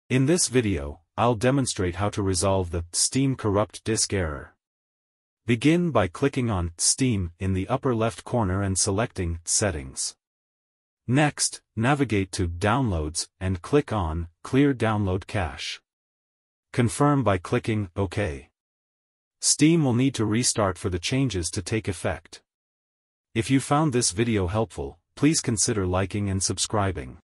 In this video, I'll demonstrate how to resolve the Steam corrupt disk error. Begin by clicking on Steam in the upper left corner and selecting Settings. Next, navigate to Downloads and click on Clear Download Cache. Confirm by clicking OK. Steam will need to restart for the changes to take effect. If you found this video helpful, please consider liking and subscribing.